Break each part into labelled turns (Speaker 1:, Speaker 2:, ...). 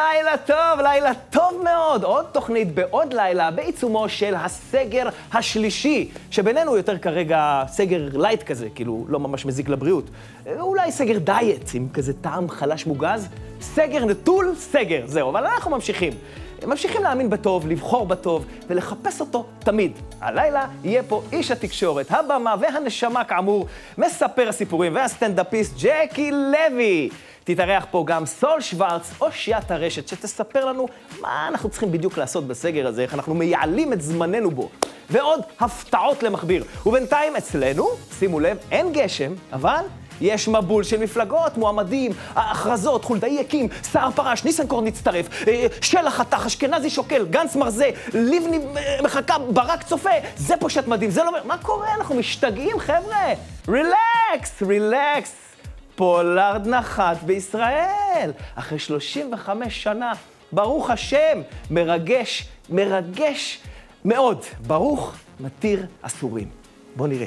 Speaker 1: לילה טוב מאוד. עוד תוכנית בעוד לילה בעיצומו של הסגר השלישי, שבינינו יותר כרגע סגר לייט כזה, כאילו לא ממש מזיק לבריאות. אולי סגר דיאט, עם כזה טעם חלש מוגז. סגר נטול סגר, זהו, אבל אנחנו ממשיכים להאמין בטוב, לבחור בטוב ולחפש אותו תמיד. הלילה יהיה פה איש התקשורת, הבמה והנשמה כאמור, מספר הסיפורים והסטנדאפיסט ג'קי לוי. תתארח פה גם סול שוורץ, אושיית הרשת, שתספר לנו מה אנחנו צריכים בדיוק לעשות בסגר הזה, איך אנחנו מייעלים את זמננו בו. ועוד הפתעות למכביר. ובינתיים אצלנו, שימו לב, אין גשם, אבל יש מבול של מפלגות, מועמדים, הכרזות, חולדאי יקים, סער פרש, ניסנקורן נצטרף, שלח חתך, אשכנזי שוקל, גנץ מרזה, לבני מחכה, ברק צופה, זה פושט מדהים, זה לא... מה קורה? אנחנו משתגעים, חבר'ה? רילקס. פולארד נחת בישראל. אחרי 35 שנה, ברוך השם, מרגש מאוד. ברוך מתיר אסורים. בוא נראה.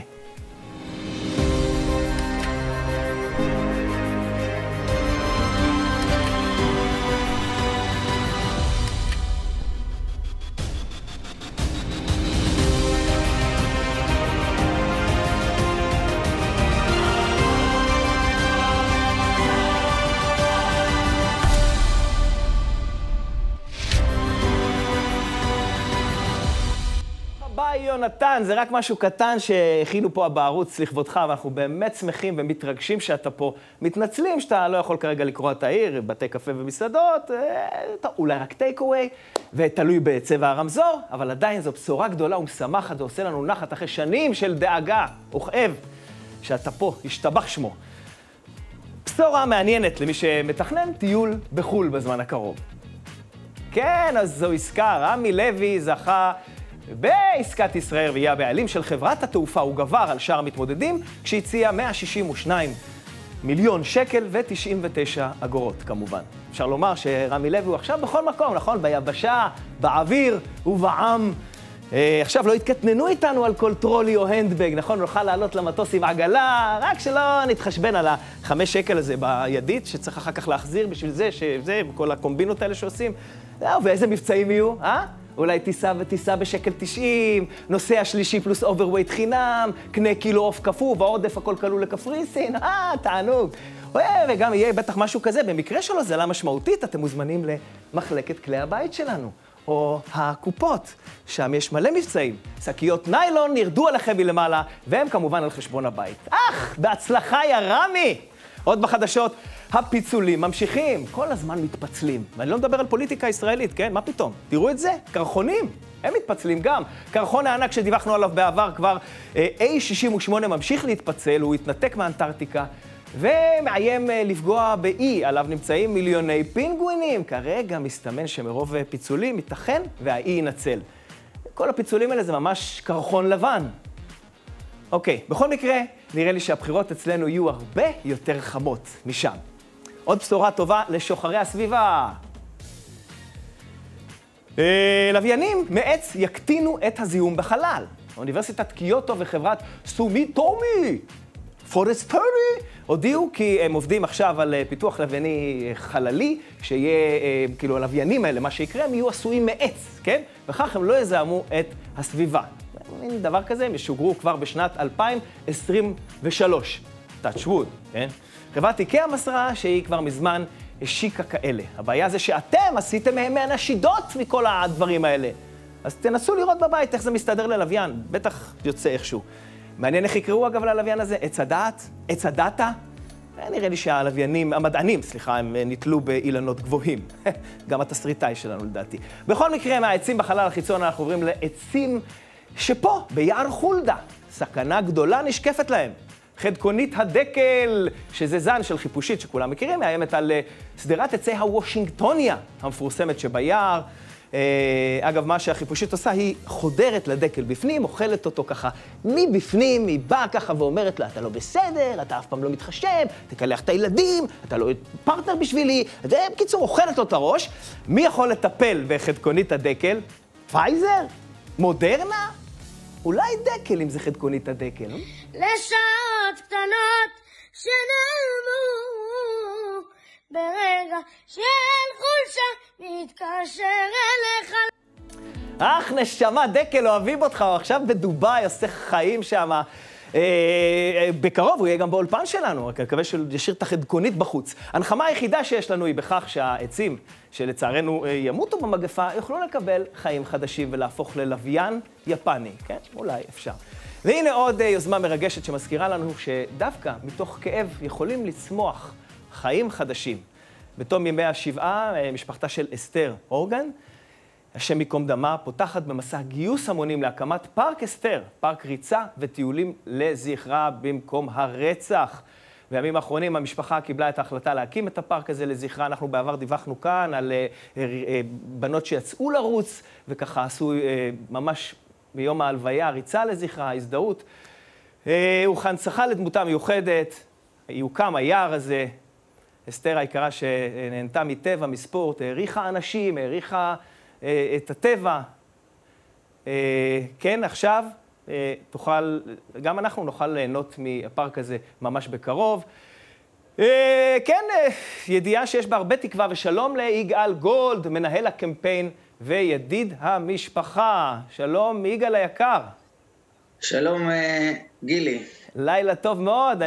Speaker 1: יונתן, זה רק משהו קטן שהכינו פה בערוץ לכבודך, ואנחנו באמת שמחים ומתרגשים שאתה פה. מתנצלים שאתה לא יכול כרגע לקרוא את העיר, בתי קפה ומסעדות, אולי רק טייק-אווי, ותלוי בצבע הרמזור, אבל עדיין זו בשורה גדולה ומשמחת, ועושה לנו נחת אחרי שנים של דאגה וכאב, שאתה פה, השתבח שמו. בשורה מעניינת למי שמתכנן טיול בחול בזמן הקרוב. כן, אז זו עסקה, רמי לוי זכה בעסקת ישראל ויהיה הבעלים של חברת התעופה. הוא גבר על שאר המתמודדים כשהציע 162 מיליון שקל ו-99 אגורות כמובן. אפשר לומר שרמי לוי הוא עכשיו בכל מקום, נכון? ביבשה, באוויר ובעם. עכשיו לא התקטננו איתנו על כל טרולי או הנדבג, נכון? נוכל לעלות למטוס עם עגלה, רק שלא נתחשבן על ה5 שקל הזה בידית, שצריך אחר כך להחזיר בשביל זה, כל הקומבינות האלה שעושים. ואיזה מבצעים יהיו, אולי טיסה בשקל 90, נוסע שלישי פלוס אוברווייט חינם, קנה קילו עוף קפוא, ועודף הכל כלול לקפריסין, תענוג. וגם יהיה בטח משהו כזה, במקרה שלו זה לא משמעותית, אתם מוזמנים למחלקת כלי הבית שלנו, או הקופות, שם יש מלא מבצעים. שקיות ניילון ירדו עליכם מלמעלה, והם כמובן על חשבון הבית. בהצלחה יא רמי! עוד בחדשות, הפיצולים ממשיכים, כל הזמן מתפצלים. ואני לא מדבר על פוליטיקה ישראלית, כן? מה פתאום? תראו את זה, קרחונים, הם מתפצלים גם. קרחון הענק שדיווחנו עליו בעבר כבר, A68 ממשיך להתפצל, הוא התנתק מאנטארקטיקה, ומאיים לפגוע באי, עליו נמצאים מיליוני פינגווינים. כרגע מסתמן שמרוב פיצולים ייתכן והאי ינצל. כל הפיצולים האלה זה ממש קרחון לבן. אוקיי, בכל מקרה, נראה לי שהבחירות אצלנו יהיו הרבה יותר חמות משם. עוד בשורה טובה לשוחרי הסביבה. לוויינים מעץ יקטינו את הזיהום בחלל. אוניברסיטת קיוטו וחברת סומיטומי פורסטרי הודיעו כי הם עובדים עכשיו על פיתוח לווייני חללי, שיהיה, כאילו הלוויינים האלה, מה שיקרה, הם יהיו עשויים מעץ, כן? וכך הם לא יזהמו את הסביבה. אין דבר כזה, הם ישוגרו כבר בשנת 2023. touch wood, כן? חברת איקאה מסרה שהיא כבר מזמן השיקה כאלה. הבעיה זה שאתם עשיתם מהם מהנשידות מכל הדברים האלה. אז תנסו לראות בבית איך זה מסתדר ללוויין. בטח יוצא איכשהו. מעניין איך יקראו אגב ללוויין הזה? עץ הדאטה? נראה לי שהלוויינים, המדענים, הם נתלו באילנות גבוהים. גם התסריטאי שלנו לדעתי. בכל מקרה, מהעצים בחלל החיצון אנחנו עוברים לעצים שפה, ביער חולדה, סכנה גדולה נשקפת להם. חדקונית הדקל, שזה זן של חיפושית שכולם מכירים, מאיימת על סדרת עצי הוושינגטוניה המפורסמת שביער. אגב, מה שהחיפושית עושה, היא חודרת לדקל בפנים, אוכלת אותו ככה מבפנים, היא באה ככה ואומרת לה, אתה לא בסדר, אתה אף פעם לא מתחשב, תקלח את הילדים, אתה לא פרטנר בשבילי, בקיצור, אוכלת לו את הראש. מי יכול לטפל בחדקונית הדקל? פייזר? מודרנה? אולי דקל, אם זה חדקונית הדקל.
Speaker 2: לשעות קטנות שנעלמו ברגע של חולשה מתקשר אליך.
Speaker 1: אך נשמה, דקל, אוהבים אותך, הוא עכשיו בדוביי, עושה חיים שם. בקרוב הוא יהיה גם באולפן שלנו, רק מקווה שישאיר את החדקונית בחוץ. הנחמה היחידה שיש לנו היא בכך שהעצים, שלצערנו ימותו במגפה, יוכלו לקבל חיים חדשים ולהפוך ללוויין יפני, כן? אולי אפשר. והנה עוד יוזמה מרגשת שמזכירה לנו שדווקא מתוך כאב יכולים לצמוח חיים חדשים. בתום ימי השבעה, משפחתה של אסתר אורגן, השם ייקום דמה, פותחת במסע גיוס המונים להקמת פארק אסתר, פארק ריצה וטיולים לזכרה במקום הרצח. בימים האחרונים המשפחה קיבלה את ההחלטה להקים את הפארק הזה לזכרה. אנחנו בעבר דיווחנו כאן על בנות שיצאו לרוץ, וככה עשו ממש ביום ההלוויה, ריצה לזכרה, הזדהות. וכהנצחה לדמותה מיוחדת, יוקם היער הזה. אסתר היקרה שנהנתה מטבע, מספורט, העריכה אנשים, העריכה את הטבע. כן, עכשיו גם אנחנו נוכל ליהנות מהפארק הזה ממש בקרוב. כן, ידיעה שיש בה הרבה תקווה, ושלום ליגאל גולד, מנהל הקמפיין וידיד המשפחה. שלום, יגאל היקר.
Speaker 3: שלום, גילי.
Speaker 1: לילה טוב מאוד.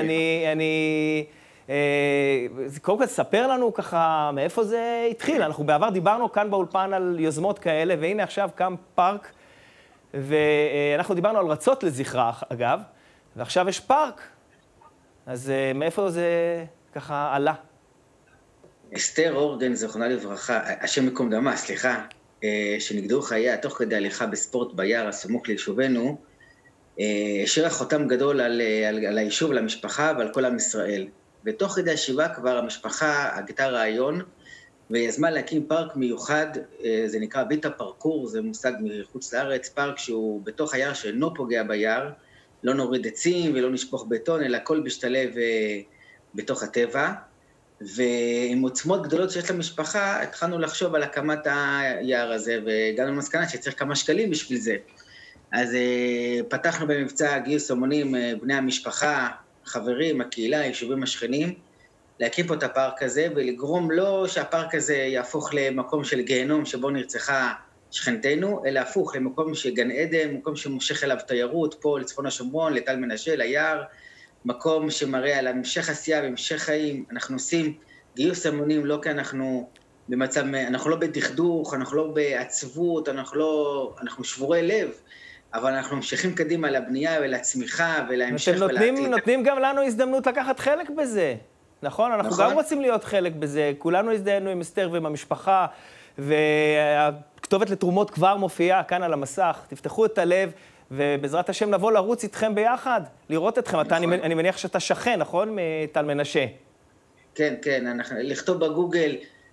Speaker 1: קודם כל, ספר לנו ככה מאיפה זה התחיל. אנחנו בעבר דיברנו כאן באולפן על יוזמות כאלה, והנה עכשיו קם פארק, ואנחנו דיברנו על רצות לזכרה, אגב, ועכשיו יש פארק. אז מאיפה זה ככה עלה?
Speaker 3: אסתר אורגן, זכרונה לברכה, השם ייקום דמה, סליחה, שנגדעו חייה תוך כדי הליכה בספורט ביער הסמוך ליישובנו, השאירה חותם גדול על היישוב, למשפחה ועל כל עם ישראל. ותוך כדי השבעה כבר המשפחה הגתה רעיון, ויזמה להקים פארק מיוחד, זה נקרא ביטה פרקור, זה מושג מחוץ לארץ, פארק שהוא בתוך היער שאינו פוגע ביער, לא נוריד עצים ולא נשפוך בטון, אלא הכל משתלב בתוך הטבע. ועם עוצמות גדולות שיש למשפחה, התחלנו לחשוב על הקמת היער הזה, והגענו למסקנה שצריך כמה שקלים בשביל זה. אז פתחנו במבצע גיוס המונים, בני המשפחה, חברים, הקהילה, היישובים השכנים, להקים פה את הפארק הזה, ולגרום לא שהפארק הזה יהפוך למקום של גיהנום שבו נרצחה שכנתנו, אלא הפוך למקום שגן עדן, מקום שמושך אליו תיירות, פה לצפון השומרון, לטל מנשה, ליער, מקום שמראה על המשך עשייה והמשך חיים. אנחנו עושים גיוס המונים, לא כי אנחנו במצב, אנחנו לא בדכדוך, אנחנו לא בעצבות, אנחנו שבורי לב, אבל אנחנו ממשיכים קדימה לבנייה ולצמיחה ולהמשך ולעתיד.
Speaker 1: נותנים גם לנו הזדמנות לקחת חלק בזה, נכון? אנחנו גם רוצים להיות חלק בזה, כולנו הזדהנו עם אסתר ועם המשפחה, והכתובת לתרומות כבר מופיעה כאן על המסך. תפתחו את הלב, ובעזרת השם נבוא לרוץ איתכם ביחד, לראות אתכם. אני מניח שאתה שכן, נכון? מטל מנשה.
Speaker 3: כן, כן, לכתוב בגוגל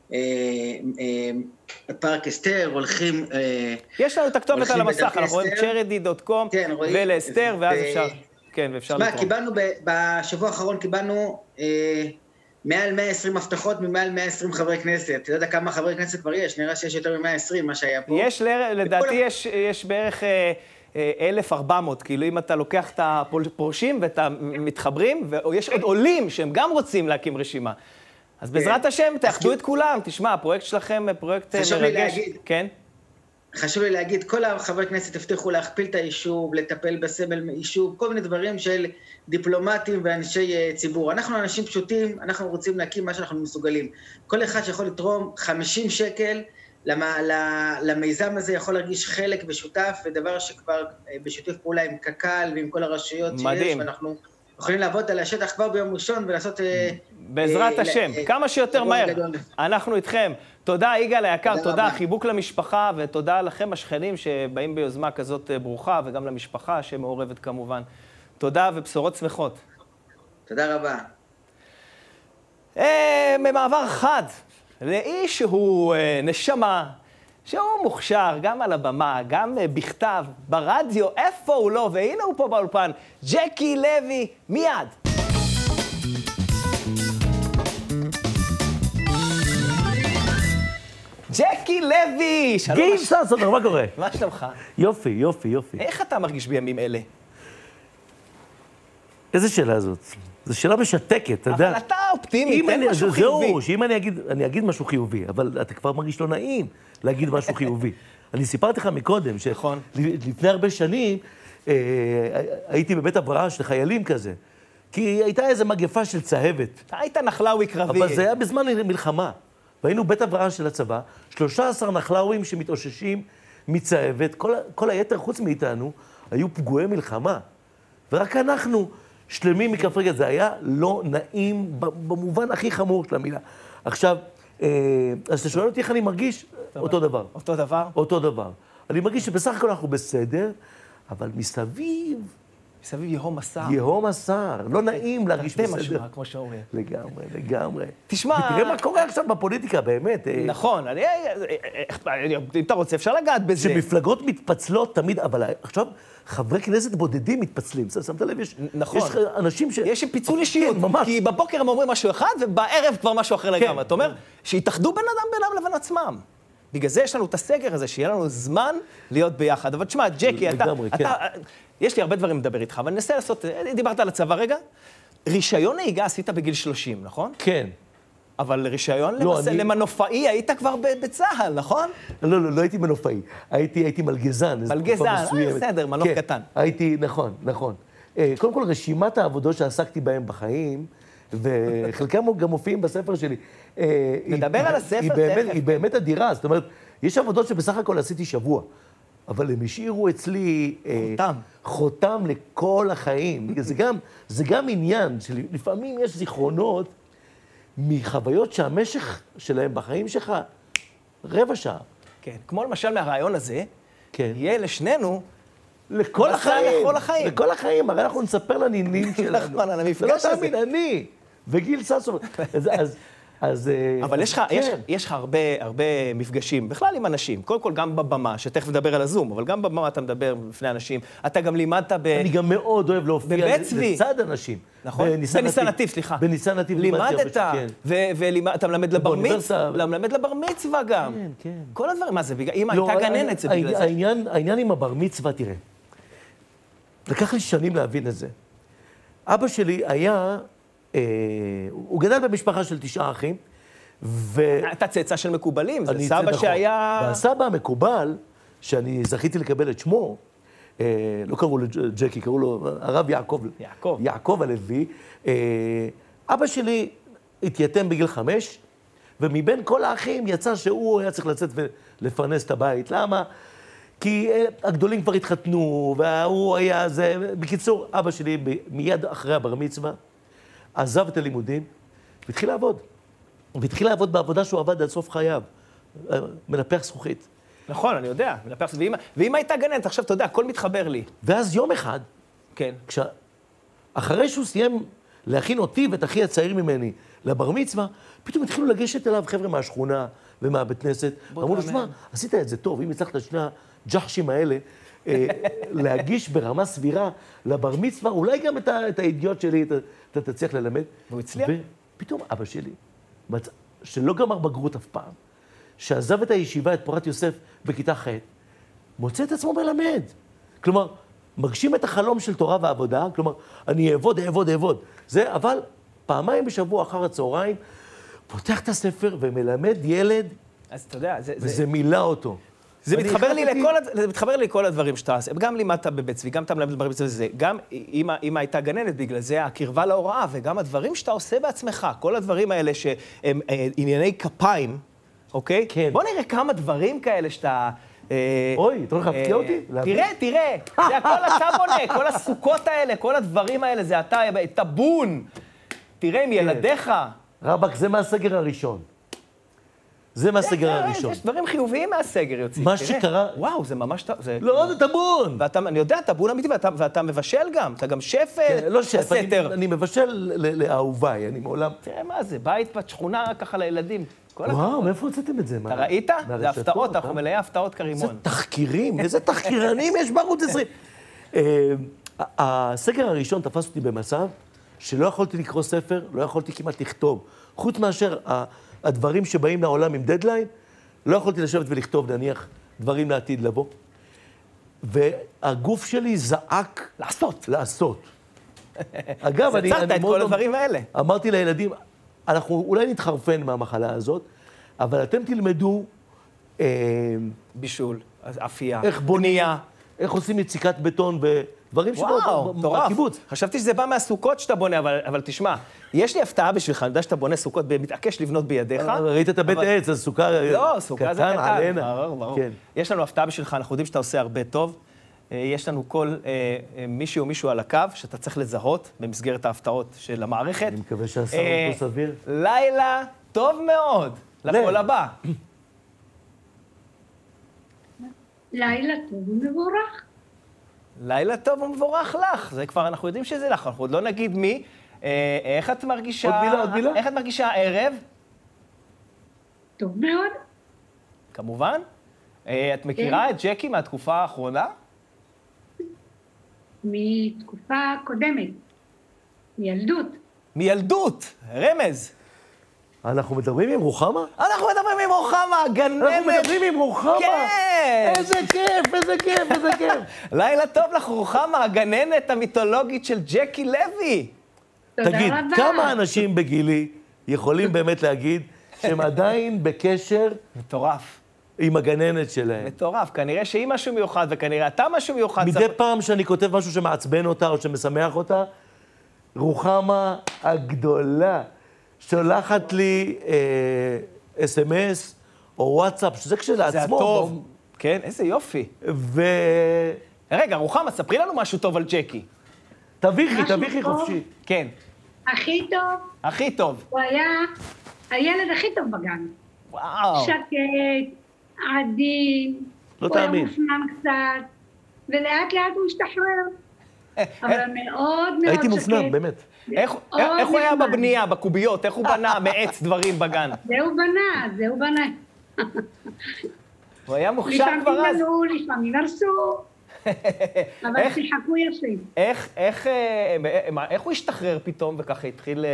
Speaker 3: פארק אסתר, הולכים...
Speaker 1: יש לנו את הכתובת על המסך, אנחנו רואים charity.com ולאסתר, ואז אפשר... כן, ואפשר לתרום.
Speaker 3: קיבלנו, בשבוע האחרון קיבלנו מעל 120 הבטחות ממעל 120 חברי כנסת. אתה יודע כמה חברי כנסת כבר יש? נראה שיש יותר מ-120, מה שהיה פה.
Speaker 1: לדעתי יש בערך 1,400, כאילו אם אתה לוקח את הפורשים ואת המתחברים, ויש עוד עולים שהם גם רוצים להקים רשימה. אז בעזרת השם, תאחדו את כולם. תשמע, הפרויקט שלכם פרויקט מרגש. כן?
Speaker 3: חשוב לי להגיד, כל החברי כנסת הבטיחו להכפיל את היישוב, לטפל בסמל יישוב, כל מיני דברים של דיפלומטים ואנשי ציבור. אנחנו אנשים פשוטים, אנחנו רוצים להקים מה שאנחנו מסוגלים. כל אחד שיכול לתרום 50 שקל למיזם הזה, יכול להרגיש חלק ושותף, ודבר שכבר בשיתוף פעולה עם קק"ל ועם כל הרשויות שיש, ואנחנו יכולים לעבוד על השטח כבר ביום ראשון ולעשות...
Speaker 1: בעזרת השם, כמה שיותר מהר. אנחנו איתכם. תודה, יגאל היקר, תודה, חיבוק למשפחה, ותודה לכם השכנים שבאים ביוזמה כזאת ברוכה, וגם למשפחה שמעורבת כמובן. תודה ובשורות שמחות.
Speaker 3: תודה רבה.
Speaker 1: במעבר חד, לאיש שהוא נשמה, שהוא מוכשר גם על הבמה, גם בכתב, ברדיו, איפה הוא לא, והנה הוא פה באולפן, ג'קי לוי, מיד. ג'קי לוי! שלום.
Speaker 4: גיל ססובר, מה קורה?
Speaker 1: מה שלומך?
Speaker 4: יופי, יופי, יופי.
Speaker 1: איך אתה מרגיש בימים אלה?
Speaker 4: איזה שאלה זאת? זו שאלה משתקת, אתה יודע.
Speaker 1: אבל אתה אופטימי, תן משהו חיובי.
Speaker 4: זהו, שאם אני אגיד משהו חיובי, אבל אתה כבר מרגיש לא נעים להגיד משהו חיובי. אני סיפרתי לך מקודם, שלפני הרבה שנים הייתי בבית הבראה של חיילים כזה, כי הייתה איזו מגפה של צהבת.
Speaker 1: אתה היית נחלאוי קרבי.
Speaker 4: אבל זה היה בזמן מלחמה. והיינו בית הבראה של הצבא, 13 נחלאויים שמתאוששים מצהבת, כל היתר חוץ מאיתנו היו פגועי מלחמה. ורק אנחנו שלמים מכף רגל. זה היה לא נעים במובן הכי חמור של המילה. עכשיו, אז אתה שואל אותי איך אני מרגיש? אותו דבר.
Speaker 1: אותו דבר?
Speaker 4: אותו דבר. אני מרגיש שבסך הכל אנחנו בסדר, אבל מסביב...
Speaker 1: מסביב יהום הסער.
Speaker 4: יהום הסער. לא נעים להרגיש בסדר.
Speaker 1: תרתי משמע, כמו שאומרים.
Speaker 4: לגמרי, לגמרי.
Speaker 1: תשמע...
Speaker 4: ותראה מה קורה עכשיו בפוליטיקה, באמת.
Speaker 1: נכון, אם אתה רוצה, אפשר לגעת בזה.
Speaker 4: שמפלגות מתפצלות תמיד, אבל עכשיו חברי כנסת בודדים מתפצלים. שמת לב, יש אנשים ש...
Speaker 1: יש פיצול אישיות, כי בבוקר הם אומרים משהו אחד, ובערב כבר משהו אחר לגמרי. אתה אומר, שיתאחדו בן אדם בינם לבין עצמם. בגלל זה יש לנו את הסגר הזה, שיהיה לנו זמן להיות ביחד. אבל תשמע, ג'קי, יש לי הרבה דברים לדבר איתך, אבל ננסה לעשות, דיברת על הצבא רגע, רישיון נהיגה עשית בגיל 30, נכון?
Speaker 4: כן.
Speaker 1: אבל רישיון למנופאי היית כבר בצהל, נכון?
Speaker 4: לא הייתי מנופאי, הייתי מלגזן.
Speaker 1: מלגזן, בסדר, מנוף קטן.
Speaker 4: הייתי, נכון. קודם כל, רשימת העבודות שעסקתי בהן בחיים, וחלקם גם מופיעים בספר שלי.
Speaker 1: נדבר על הספר תכף.
Speaker 4: היא באמת אדירה, זאת אומרת, יש עבודות שבסך הכל עשיתי שבוע, אבל הם השאירו אצלי... חותם לכל החיים. זה גם עניין שלפעמים יש זיכרונות מחוויות שהמשך שלהם בחיים שלך רבע שעה.
Speaker 1: כן, כמו למשל מהרעיון הזה, יהיה לשנינו...
Speaker 4: לכל החיים. לכל החיים, הרי אנחנו נספר לנינים שלנו.
Speaker 1: נכון, על המפגש הזה.
Speaker 4: זה לא תאמין, אני וגיל ססו.
Speaker 1: אבל יש לך הרבה מפגשים, בכלל עם אנשים. קודם כל גם בבמה, שתכף נדבר על הזום, אבל גם בבמה אתה מדבר בפני אנשים. אתה גם לימדת
Speaker 4: אני גם מאוד אוהב להופיע לצד אנשים.
Speaker 1: נכון? בניסן נתיב, סליחה.
Speaker 4: בניסן נתיב.
Speaker 1: לימדת, ואתה מלמד לבר מצווה גם.
Speaker 4: כן, כן.
Speaker 1: כל הדברים, מה זה? אם הייתה גננת, זה בגלל זה.
Speaker 4: העניין עם הבר מצווה, תראה. לקח לי שנים להבין את זה. אבא שלי היה... הוא גדל במשפחה של 9 אחים,
Speaker 1: אתה צאצא של מקובלים, זה סבא שהיה...
Speaker 4: והסבא המקובל, שאני זכיתי לקבל את שמו, לא קראו לו ג'קי, קראו לו הרב יעקב הלוי, אבא שלי התייתם בגיל 5, ומבין כל האחים יצא שהוא היה צריך לצאת ולפרנס את הבית. למה? כי הגדולים כבר התחתנו, והוא היה זה... בקיצור, אבא שלי מיד אחרי הבר מצווה, עזב את הלימודים, והתחיל לעבוד. והתחיל לעבוד בעבודה שהוא עבד עד סוף חייו. מנפח זכוכית.
Speaker 1: נכון, אני יודע. ואם הייתה גננת, עכשיו, אתה יודע, הכל מתחבר לי.
Speaker 4: ואז יום אחד,
Speaker 1: כן.
Speaker 4: אחרי שהוא סיים להכין אותי ואת אחי הצעיר ממני לבר מצווה, פתאום התחילו לגשת אליו חבר'ה מהשכונה ומהבית כנסת. אמרו לו, שמע, עשית את זה טוב, אם הצלחת שני הג'חשים האלה, להגיש ברמה סבירה לבר מצווה, אולי גם את הידיעות שלי אתה תצליח ללמד.
Speaker 1: והוא הצליח?
Speaker 4: ופתאום אבא שלי, שלא גמר בגרות אף פעם, שעזב את הישיבה, את פורת יוסף, בכיתה ח', מוצא את עצמו מלמד. כלומר, מגשים את החלום של תורה ועבודה, כלומר, אני אעבוד. זה, אבל פעמיים בשבוע אחר הצהריים, פותח את הספר ומלמד ילד,
Speaker 1: אז אתה יודע,
Speaker 4: וזה מילא אותו.
Speaker 1: זה מתחבר לי לכל הדברים שאתה עושה. גם לימדת בבית צבי, גם אתה מלמד בבית צבי, זה גם אמא הייתה גננת, בגלל זה הקרבה להוראה, וגם הדברים שאתה עושה בעצמך, כל הדברים האלה שהם ענייני כפיים, אוקיי?
Speaker 4: כן.
Speaker 1: בוא נראה כמה דברים כאלה שאתה...
Speaker 4: אוי, אתה הולך להפתיע אותי?
Speaker 1: תראה, זה הכל אתה בונה, כל הסוכות האלה, כל הדברים האלה, זה אתה, טבון. תראה עם ילדיך.
Speaker 4: רבק, זה מהסגר הראשון. זה מהסגר הראשון.
Speaker 1: יש דברים חיוביים מהסגר יוצאים.
Speaker 4: מה שקרה...
Speaker 1: וואו, זה ממש...
Speaker 4: לא, זה טבון.
Speaker 1: אני יודע, טבון אמיתי, ואתה מבשל גם. אתה גם שף
Speaker 4: לא שף,
Speaker 1: בסתר.
Speaker 4: אני מבשל לאהוביי, אני מעולם...
Speaker 1: תראה מה זה, בית בשכונה ככה לילדים.
Speaker 4: וואו, מאיפה הוצאתם את זה?
Speaker 1: אתה ראית? זה הפתעות, אנחנו מלאי הפתעות כרימון.
Speaker 4: זה תחקירים, איזה תחקירנים יש בערוץ 20. הסגר הראשון תפס אותי במצב שלא יכולתי לקרוא ספר, לא יכולתי כמעט לכתוב. חוץ מאשר הדברים שבאים לעולם עם דדליין, לא יכולתי לשבת ולכתוב, נניח, דברים לעתיד לבוא. והגוף שלי זעק... לעשות. אגב,
Speaker 1: אז יצרת את כל הדברים האלה.
Speaker 4: אמרתי לילדים, אנחנו אולי נתחרפן מהמחלה הזאת, אבל אתם תלמדו
Speaker 1: בישול, אפייה,
Speaker 4: איך בנייה, איך עושים יציקת בטון ודברים
Speaker 1: וואו, מטורף.
Speaker 4: בקיבוץ.
Speaker 1: חשבתי שזה בא מהסוכות שאתה בונה, אבל תשמע, יש לי הפתעה בשבילך, אני יודע שאתה בונה סוכות, מתעקש לבנות בידיך.
Speaker 4: ראית את הבית העץ, אז סוכה
Speaker 1: לא, סוכה זה קטן.
Speaker 4: עלינה.
Speaker 1: ברור.
Speaker 4: כן.
Speaker 1: יש לנו הפתעה בשבילך, אנחנו יודעים שאתה עושה הרבה טוב. יש לנו כל מישהו על הקו שאתה צריך לזהות במסגרת ההפתעות של המערכת.
Speaker 4: אני מקווה שהסאונד פה סביר.
Speaker 1: לילה טוב מאוד, לקול הבא.
Speaker 2: לילה טוב ומבורך.
Speaker 1: לילה טוב ומבורך לך, זה כבר, אנחנו יודעים שזה לך, אנחנו עוד לא נגיד מי. איך את מרגישה?
Speaker 4: עוד מילה?
Speaker 1: איך את מרגישה הערב?
Speaker 2: טוב מאוד.
Speaker 1: כמובן. את מכירה את ג'קי מהתקופה האחרונה?
Speaker 2: מתקופה קודמת. מילדות.
Speaker 1: מילדות, רמז.
Speaker 4: אנחנו מדברים עם רוחמה?
Speaker 1: אנחנו מדברים עם רוחמה, גננת.
Speaker 4: אנחנו מדברים עם רוחמה?
Speaker 1: כן.
Speaker 4: איזה כיף, איזה כיף, איזה כיף.
Speaker 1: לילה טוב לך, רוחמה, הגננת המיתולוגית של ג'קי לוי.
Speaker 2: תודה
Speaker 4: תגיד,
Speaker 2: רבה.
Speaker 4: כמה אנשים בגילי יכולים באמת להגיד שהם עדיין בקשר
Speaker 1: מטורף.
Speaker 4: עם הגננת שלהם?
Speaker 1: מטורף, כנראה שהיא משהו מיוחד, וכנראה אתה משהו מיוחד.
Speaker 4: מדי פעם שאני כותב משהו שמעצבן אותה או שמשמח אותה, רוחמה הגדולה שולחת לי אס.אם.אס או וואטסאפ, שזה כשלעצמו.
Speaker 1: זה הטוב. כן, איזה יופי. רגע, רוחמה, ספרי לנו משהו טוב על ג'קי.
Speaker 4: תביכי
Speaker 2: טוב?
Speaker 4: חופשי.
Speaker 1: כן.
Speaker 2: הכי טוב,
Speaker 1: הכי טוב.
Speaker 2: הוא היה הילד הכי טוב בגן.
Speaker 1: וואו.
Speaker 2: שקט, עדין,
Speaker 4: לא
Speaker 2: הוא היה
Speaker 4: תאמין.
Speaker 2: מופנם קצת, ולאט לאט הוא השתחרר. אבל מאוד מאוד שקט.
Speaker 4: הייתי מופנם, באמת.
Speaker 1: איך הוא היה בבנייה, בקוביות? איך הוא בנה מעץ דברים בגן?
Speaker 2: זה הוא בנה.
Speaker 1: הוא היה מוכשר כבר אז.
Speaker 2: לפעמים בנו, לפעמים הרסו, אבל שיחקו יפים.
Speaker 1: איך הוא השתחרר פתאום וככה התחיל...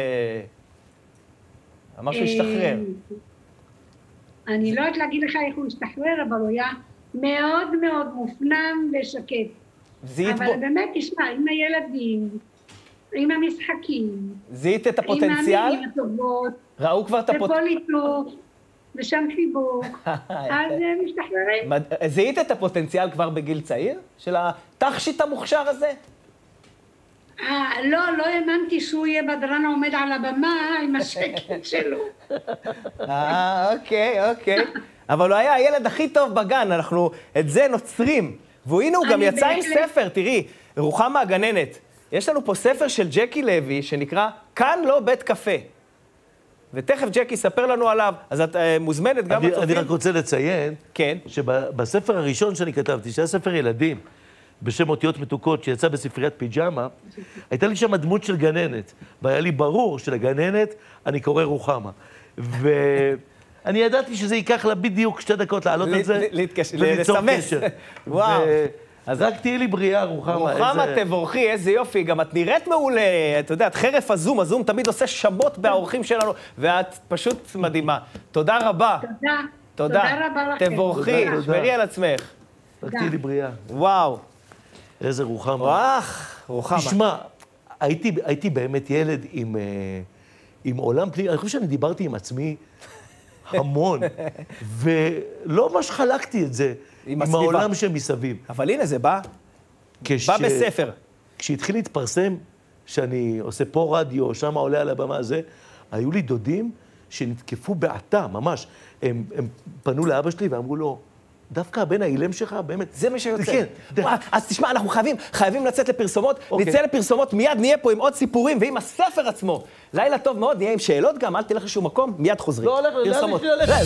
Speaker 1: אמר שהוא השתחרר.
Speaker 2: אני לא יודעת להגיד לך איך הוא השתחרר, אבל הוא היה מאוד מאוד מופנם ושקט. אבל באמת, תשמע, עם הילדים, עם המשחקים,
Speaker 1: זיהית את הפוטנציאל?
Speaker 2: עם המילים הטובות,
Speaker 1: ראו כבר את הפוטנציאל?
Speaker 2: ופוליטוק, ושם חיבוק, אז הם משתחררים.
Speaker 1: זיהית את הפוטנציאל כבר בגיל צעיר? של התכשיט המוכשר הזה?
Speaker 2: לא האמנתי שהוא יהיה בדרן העומד על הבמה עם השקט שלו.
Speaker 1: אוקיי. אבל הוא היה הילד הכי טוב בגן, אנחנו את זה נוצרים. והנה הוא גם יצא עם ספר, תראי, רוחמה הגננת. יש לנו פה ספר של ג'קי לוי, שנקרא כאן לא בית קפה. ותכף ג'קי יספר לנו עליו, אז את מוזמנת גם הצופים.
Speaker 4: אני רק רוצה לציין,
Speaker 1: כן.
Speaker 4: שבספר הראשון שאני כתבתי, שהיה ספר ילדים, בשם אותיות מתוקות, שיצא בספריית פיג'מה, הייתה לי שם דמות של גננת, והיה לי ברור שלגננת אני קורא רוחמה. ואני ידעתי שזה ייקח לה בדיוק 2 דקות לעלות את זה, וליצור קשר.
Speaker 1: וואו.
Speaker 4: אז רק תהיי לי בריאה, רוחמה.
Speaker 1: רוחמה, תבורכי, איזה יופי. גם את נראית מעולה, את יודעת, חרף הזום תמיד עושה שמות באורחים שלנו, ואת פשוט מדהימה. תודה רבה.
Speaker 2: תודה רבה לכם.
Speaker 1: תבורכי, שמרי על עצמך.
Speaker 4: רק תהיי לי בריאה.
Speaker 1: וואו.
Speaker 4: איזה רוחמה.
Speaker 1: וואח, רוחמה.
Speaker 4: תשמע, הייתי באמת ילד עם עולם פנימי, אני חושב שאני דיברתי עם עצמי המון, ולא ממש חלקתי את זה עם העולם שמסביב.
Speaker 1: אבל הנה, זה בא בספר.
Speaker 4: כשהתחיל להתפרסם שאני עושה פה רדיו, שם עולה על הבמה הזה, היו לי דודים שנתקפו בעתה, ממש. הם פנו לאבא שלי ואמרו לו, דווקא הבן האילם שלך, באמת...
Speaker 1: זה מה שיוצא.
Speaker 4: כן.
Speaker 1: אז תשמע, אנחנו חייבים לצאת לפרסומות, נצא לפרסומות, מיד נהיה פה עם עוד סיפורים ועם הספר עצמו. לילה טוב מאוד, נהיה עם שאלות גם, אל תלך לשום מקום, מיד חוזרים.
Speaker 4: לא הולך,
Speaker 1: פרסומות.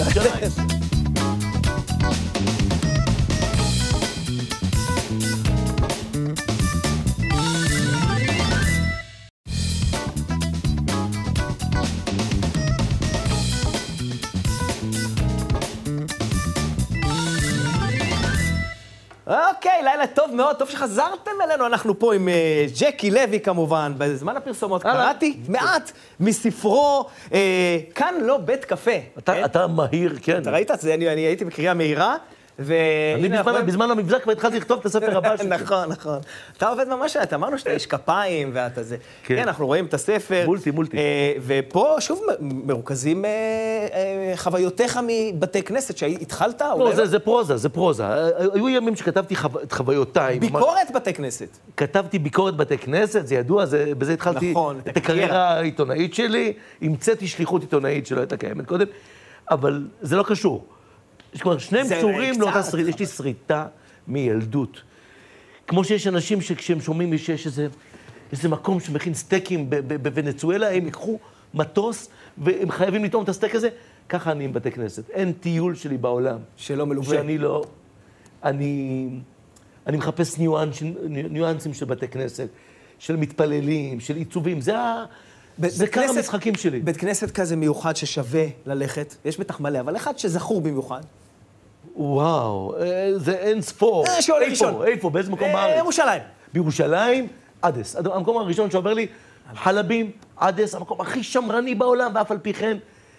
Speaker 1: אוקיי, לילה טוב מאוד, טוב שחזרתם אלינו, אנחנו פה עם ג'קי לוי כמובן, בזמן הפרסומות קראתי מעט מספרו, כאן לא בית קפה.
Speaker 4: אתה מהיר, כן.
Speaker 1: אתה ראית? אני הייתי בקריאה מהירה,
Speaker 4: אני בזמן המבזק כבר התחלתי לכתוב את הספר הבא שלי.
Speaker 1: נכון, נכון. אתה עובד ממש, אתה אמרנו שאתה איש כפיים ואתה זה. כן, אנחנו רואים את הספר.
Speaker 4: מולטי.
Speaker 1: ופה שוב מרוכזים חוויותיך מבתי כנסת שהתחלת.
Speaker 4: לא, זה פרוזה. היו ימים שכתבתי את חוויותיי.
Speaker 1: ביקורת בתי כנסת.
Speaker 4: כתבתי ביקורת בתי כנסת, זה ידוע, בזה התחלתי את הקריירה העיתונאית שלי, המצאתי שליחות עיתונאית שלא הייתה קיימת קודם, אבל זה לא קשור. כלומר, שניהם קשורים לאותה שריטה, יש לי שריטה מילדות. כמו שיש אנשים שכשהם שומעים שיש איזה מקום שמכין סטייקים בוונצואלה, הם יקחו מטוס והם חייבים לטעום את הסטייק הזה, ככה אני עם בתי כנסת. אין טיול שלי בעולם.
Speaker 1: שלא מלווה.
Speaker 4: שאני לא... אני מחפש ניואנסים של בתי כנסת, של מתפללים, של עיצובים, זה כמה המשחקים שלי.
Speaker 1: בית כנסת כזה מיוחד ששווה ללכת, יש בטח מלא, אבל אחד שזכור במיוחד.
Speaker 4: וואו, זה אין ספור. איפה? באיזה מקום בארץ?
Speaker 1: ירושלים.
Speaker 4: בירושלים, עדס. המקום הראשון שעובר לי, חלבים, עדס, המקום הכי שמרני בעולם, ואף על פי כן,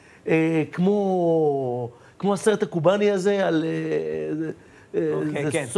Speaker 4: כמו הסרט הקובני הזה, על...
Speaker 1: כן.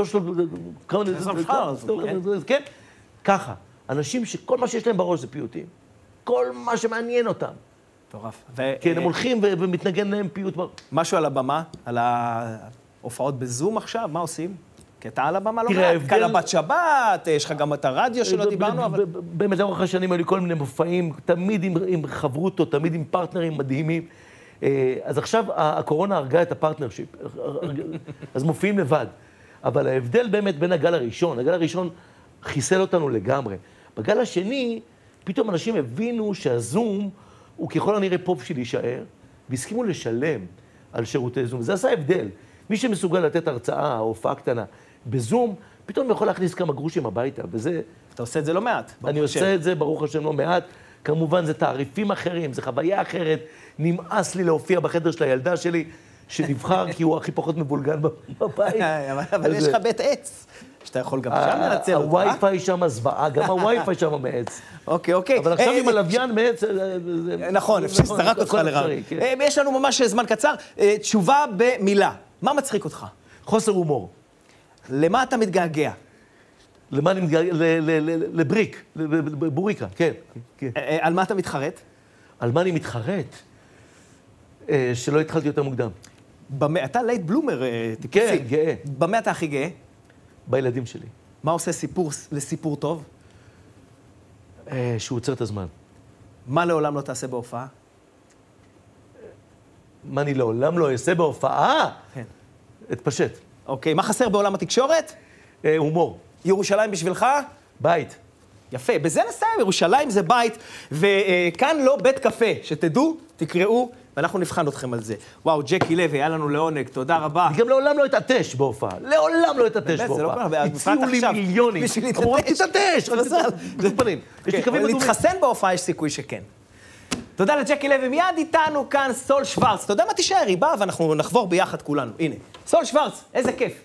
Speaker 4: כן, ככה. אנשים שכל מה שיש להם בראש זה פיוטים. כל מה שמעניין אותם.
Speaker 1: מטורף.
Speaker 4: כן, הם הולכים ומתנגן להם פיוט.
Speaker 1: משהו על הבמה, על ההופעות בזום עכשיו, מה עושים? כי אתה על הבמה לא
Speaker 4: מעט,
Speaker 1: קלבת שבת, יש לך גם את הרדיו שלא דיברנו, אבל...
Speaker 4: באמת, לאורך השנים היו לי כל מיני מופעים, תמיד עם חברותו, תמיד עם פרטנרים מדהימים. אז עכשיו הקורונה הרגה את הפרטנרשיפ, אז מופיעים לבד. אבל ההבדל באמת בין הגל הראשון חיסל אותנו לגמרי. בגל השני, פתאום אנשים הבינו שהזום הוא ככל הנראה פופ שלי להישאר, והסכימו לשלם על שירותי זום. זה עשה הבדל. מי שמסוגל לתת הרצאה או הופעה קטנה בזום, פתאום יכול להכניס כמה גרושים הביתה, וזה...
Speaker 1: אתה עושה את זה לא מעט.
Speaker 4: אני עושה את זה, ברוך השם, לא מעט. כמובן, זה תעריפים אחרים, זה חוויה אחרת. נמאס לי להופיע בחדר של הילדה שלי, שנבחר כי הוא הכי פחות מבולגן בבית.
Speaker 1: אבל יש לך בית עץ, שאתה יכול גם שם לנצל אותך.
Speaker 4: הווי-פיי שם זוועה, גם הווי-פיי שם מעץ.
Speaker 1: אוקיי.
Speaker 4: אבל עכשיו עם הלוויין מעץ...
Speaker 1: נכון, אפשר שזרק אותך לרעב. יש לנו ממש זמן קצר. תשובה במילה. מה מצחיק אותך?
Speaker 4: חוסר הומור.
Speaker 1: למה אתה מתגעגע?
Speaker 4: למה אני מתגעגע? לבריק, לבוריקה, כן.
Speaker 1: על מה אתה מתחרט?
Speaker 4: על מה אני מתחרט? שלא התחלתי יותר מוקדם.
Speaker 1: אתה לייט בלומר טיפוסי.
Speaker 4: כן, גאה.
Speaker 1: במה אתה הכי גאה?
Speaker 4: בילדים שלי.
Speaker 1: מה עושה לסיפור טוב?
Speaker 4: שהוא עוצר את הזמן.
Speaker 1: מה לעולם לא תעשה בהופעה?
Speaker 4: מה אני לעולם לא אעשה בהופעה?
Speaker 1: כן.
Speaker 4: אתפשט.
Speaker 1: אוקיי, מה חסר בעולם התקשורת?
Speaker 4: הומור.
Speaker 1: ירושלים בשבילך?
Speaker 4: בית.
Speaker 1: יפה, בזה נסיים, ירושלים זה בית, וכאן לא בית קפה, שתדעו, תקראו, ואנחנו נבחן אתכם על זה. וואו, ג'קי לוי, היה לנו לעונג, תודה רבה.
Speaker 4: אני גם לעולם לא אתעטש בהופעה, לעולם לא אתעטש בהופעה. הציעו לי מיליונים, אמרו, תתעטש,
Speaker 1: להתחסן בהופעה יש סיכוי שכן. תודה לג'קי לוי, מיד איתנו כאן סול שוורץ, אתה יודע מה תישאר, היא באה ואנחנו נחבור ביחד כולנו, הנה. סול שוורץ, איזה כיף.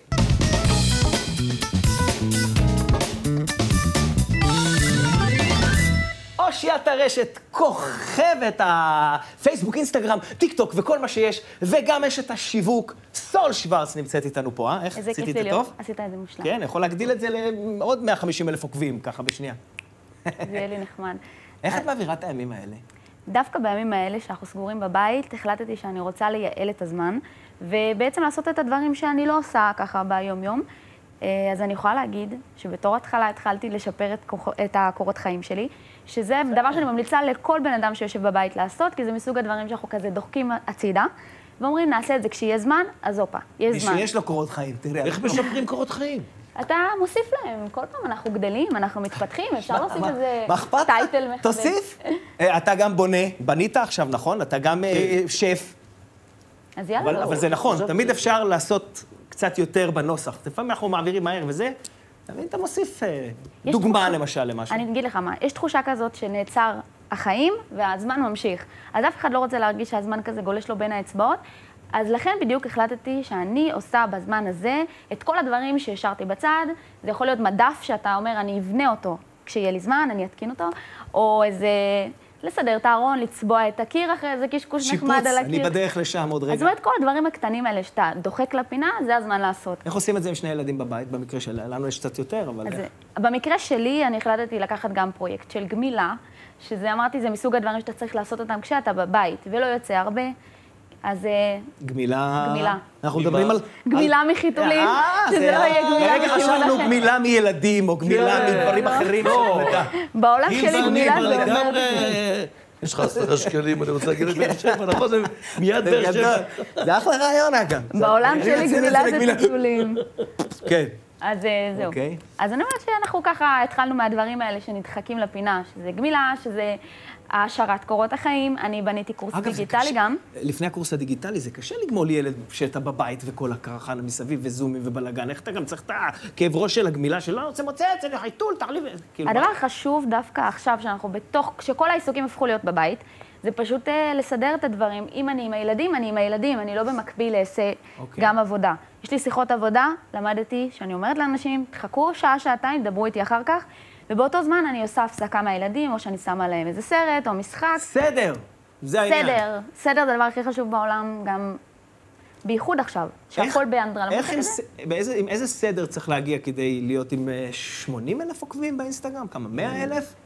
Speaker 1: אושיית הרשת, כוכבת הפייסבוק, אינסטגרם, טיק טוק וכל מה שיש, וגם יש את השיווק. סול שוורץ נמצאת איתנו פה, איך?
Speaker 5: איזה כיף לי להיות, עשית את זה מושלם.
Speaker 1: כן, יכול להגדיל את זה לעוד 150,000 עוקבים, ככה בשנייה.
Speaker 5: זה יהיה לי נחמד.
Speaker 1: איך את מעבירה את הימים האלה?
Speaker 5: דווקא בימים האלה שאנחנו סגורים בבית, החלטתי שאני רוצה לייעל את הזמן, ובעצם לעשות את הדברים שאני לא עושה ככה ביום-יום. אז אני יכולה להגיד שבתור התחלה התחלתי לשפר את הקורות חיים שלי, שזה דבר שאני ממליצה לכל בן אדם שיושב בבית לעשות, כי זה מסוג הדברים שאנחנו כזה דוחקים הצידה, ואומרים, נעשה את זה כשיהיה זמן, אז אופה, יש זמן.
Speaker 1: שיש לו קורות חיים, תראה.
Speaker 4: איך משפרים קורות חיים?
Speaker 5: אתה מוסיף להם, כל פעם אנחנו גדלים, אנחנו מתפתחים, אפשר להוסיף איזה טייטל מחדש.
Speaker 1: תוסיף. אתה גם בנית עכשיו, נכון? אתה גם שף.
Speaker 5: אז יאללה.
Speaker 1: אבל זה נכון, תמיד אפשר לעשות קצת יותר בנוסח. לפעמים אנחנו מעבירים מהר וזה, תמיד אתה מוסיף דוגמה למשל למשהו.
Speaker 5: אני אגיד לך מה, יש תחושה כזאת שנעצר החיים והזמן ממשיך. אז אף אחד לא רוצה להרגיש שהזמן כזה גולש לו בין האצבעות, אז לכן בדיוק החלטתי שאני עושה בזמן הזה את כל הדברים שהשארתי בצד. זה יכול להיות מדף שאתה אומר, אני אבנה אותו כשיהיה לי זמן, אני אתקין אותו, או איזה, לסדר את הארון, לצבוע את הקיר אחרי איזה קשקוש נחמד על הקיר.
Speaker 1: שיפוץ, אני בדרך לשם עוד רגע.
Speaker 5: זאת אומרת, כל הדברים הקטנים האלה שאתה דוחק לפינה, זה הזמן לעשות.
Speaker 1: איך עושים את זה עם שני ילדים בבית? במקרה שלנו יש קצת יותר, אבל איך?
Speaker 5: במקרה שלי, אני החלטתי לקחת גם פרויקט של גמילה, שזה, אמרתי, זה מסוג הדברים שאתה צריך לעשות אותם כשאתה בבית, ולא יוצא הרבה. אז...
Speaker 1: גמילה. אנחנו מדברים על...
Speaker 5: גמילה מחיתולים, שזה לא יהיה גמילה
Speaker 1: לרגע חשבנו גמילה מילדים, או גמילה מדברים אחרים.
Speaker 5: בעולם שלי גמילה זה אומר...
Speaker 4: יש לך 10 שקלים, אני רוצה להגיד את באר שבע, נכון? זה מיד באר שבע.
Speaker 1: זה אחלה רעיון, אגב.
Speaker 5: בעולם שלי גמילה זה טיטולים.
Speaker 1: כן.
Speaker 5: אז זהו. אז אני אומרת שאנחנו ככה התחלנו מהדברים האלה שנדחקים לפינה, שזה גמילה, שזה העשרת קורות החיים. אני בניתי קורס דיגיטלי גם.
Speaker 1: לפני הקורס הדיגיטלי זה קשה לגמול ילד שאתה בבית וכל הקרחן מסביב וזומים ובלגן. איך אתה גם צריך את הכאב ראש של הגמילה שלא רוצה מוצץ, אני חיתול, תחליב.
Speaker 5: הדבר החשוב דווקא עכשיו שאנחנו כשכל העיסוקים הפכו להיות בבית, זה פשוט לסדר את הדברים. אם אני עם הילדים, אני עם הילדים, אני לא במקביל אעשה גם עבודה. יש לי שיחות עבודה, למדתי שאני אומרת לאנשים, תחכו שעה, שעתיים, דברו איתי אחר כך, ובאותו זמן אני עושה הפסקה מהילדים, או שאני שמה להם איזה סרט או משחק.
Speaker 1: סדר, זה העניין.
Speaker 5: סדר זה הדבר הכי חשוב בעולם, גם בייחוד עכשיו, שהכל באנדרלמות כזה.
Speaker 1: עם איזה סדר צריך להגיע כדי להיות עם 80,000 עוקבים באינסטגרם? כמה? 100,000?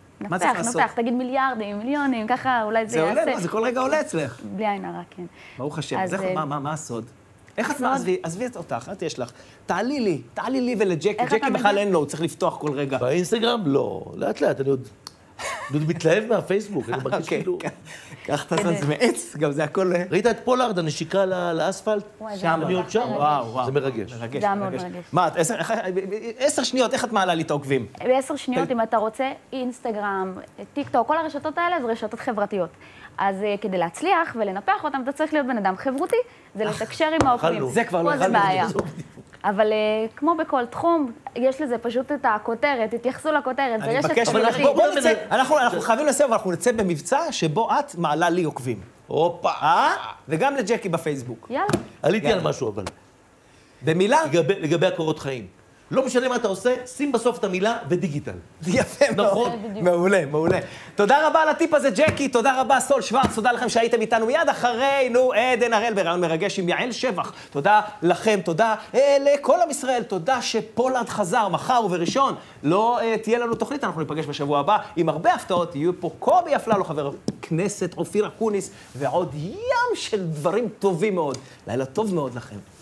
Speaker 5: נפח, תגיד מיליארדים, מיליונים, ככה אולי זה יעשה.
Speaker 1: זה עולה, זה כל רגע עולה אצלך.
Speaker 5: בלי עין הרע, כן.
Speaker 1: ברוך השם. מה הסוד? איך את עזבי את אותך, את יש לך. תעלי לי ולג'קי. ג'קי בכלל אין לו, הוא צריך לפתוח כל רגע.
Speaker 4: באינסטגרם? לא. לאט לאט, אני עוד מתלהב מהפייסבוק, אני מרגיש כאילו...
Speaker 1: קח את הזמן, זה מעץ, גם זה הכל...
Speaker 4: ראית את פולארד, הנשיקה לאספלט?
Speaker 1: שם.
Speaker 4: אני עוד שם.
Speaker 1: וואו.
Speaker 4: זה מרגש.
Speaker 5: זה היה מאוד מרגש.
Speaker 1: מה, 10 שניות, איך את מעלה לי את העוקבים?
Speaker 5: ב10 שניות, אם אתה רוצה, אינסטגרם, טיקטוק, כל הרשתות האלה זה רשתות חברתיות. אז כדי להצליח ולנפח אותם, אתה צריך להיות בן אדם חברותי, זה לתקשר עם העוקבים.
Speaker 1: זה כבר לא
Speaker 5: יכולנו. אבל כמו בכל תחום, יש לזה פשוט את הכותרת, התייחסו לכותרת, זה רשת חברתית.
Speaker 1: בואו נצא, אנחנו חייבים לסיים, אבל אנחנו נצא במבצע שבו את מעלה לי עוקבים.
Speaker 4: הופה.
Speaker 1: וגם לג'קי בפייסבוק.
Speaker 5: יאללה.
Speaker 4: עליתי על משהו אבל.
Speaker 1: במילה?
Speaker 4: לגבי הקורות חיים. לא משנה מה אתה עושה, שים בסוף את המילה ודיגיטל.
Speaker 1: זה יפה מאוד. מעולה, מעולה. תודה רבה על הטיפ הזה, ג'קי. תודה רבה, סול שוורץ. תודה לכם שהייתם איתנו מיד אחרינו. עדן הראל ברעיון מרגש עם יעל שבח. תודה לכם, תודה לכל עם ישראל. תודה שפולארד חזר מחר ובראשון. לא תהיה לנו תוכנית, אנחנו ניפגש בשבוע הבא עם הרבה הפתעות. יהיו פה קובי אפללו, חבר כנסת, אופיר אקוניס, ועוד ים של דברים טובים מאוד. לילה טוב מאוד לכם.